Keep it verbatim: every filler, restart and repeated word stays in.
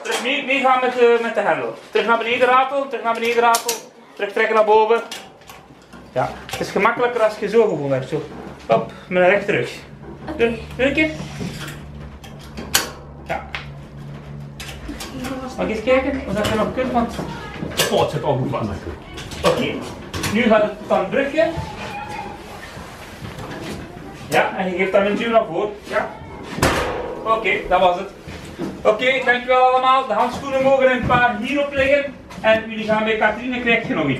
terug mee, meegaan met, uh, met de hendel. Terug naar beneden ratel, terug naar beneden ratel. Terug trekken naar boven. Ja, het is gemakkelijker als je zo gewoon werkt. Zo. Hop, met een rechte rug. Doe, doe een keer. Ja. Mag ik eens kijken of dat je nog kunt, want oh, het zit al goed vast. Oké, okay. Nu gaat het van het brugje. Ja, en je geeft dan een duw naar voren. Ja. Oké, okay, dat was het. Oké, okay, dankjewel allemaal. De handschoenen mogen een paar hierop liggen. En jullie gaan bij Katrine, krijg je nog iets.